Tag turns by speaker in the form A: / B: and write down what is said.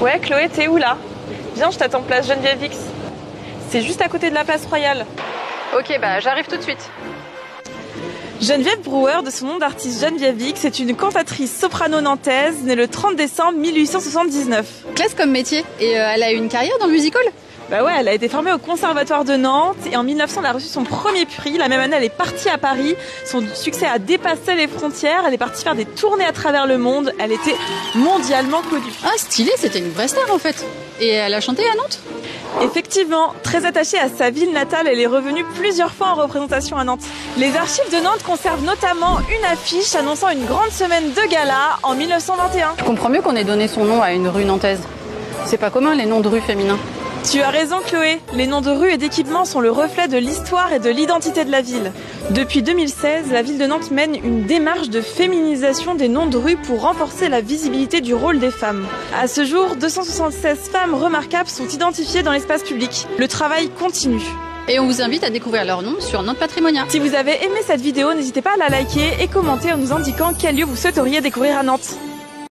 A: Ouais, Chloé, t'es où là? Viens, je t'attends place Geneviève X. C'est juste à côté de la place Royale.
B: Ok, bah j'arrive tout de suite.
A: Geneviève Brouwer, de son nom d'artiste Geneviève X, est une cantatrice soprano nantaise née le 30 décembre 1879.
B: Classe comme métier. Et elle a eu une carrière dans le musical?
A: Bah ouais, elle a été formée au Conservatoire de Nantes et en 1900, elle a reçu son premier prix. La même année, elle est partie à Paris. Son succès a dépassé les frontières. Elle est partie faire des tournées à travers le monde. Elle était mondialement connue.
B: Ah, stylé, c'était une vraie star en fait. Et elle a chanté à Nantes?
A: Effectivement, très attachée à sa ville natale, elle est revenue plusieurs fois en représentation à Nantes. Les archives de Nantes conservent notamment une affiche annonçant une grande semaine de gala en 1921.
B: Je comprends mieux qu'on ait donné son nom à une rue nantaise. C'est pas commun les noms de rues féminins.
A: Tu as raison Chloé, les noms de rues et d'équipements sont le reflet de l'histoire et de l'identité de la ville. Depuis 2016, la ville de Nantes mène une démarche de féminisation des noms de rues pour renforcer la visibilité du rôle des femmes. À ce jour, 276 femmes remarquables sont identifiées dans l'espace public. Le travail continue.
B: Et on vous invite à découvrir leur nom sur Nantes Patrimonia.
A: Si vous avez aimé cette vidéo, n'hésitez pas à la liker et commenter en nous indiquant quel lieu vous souhaiteriez découvrir à Nantes.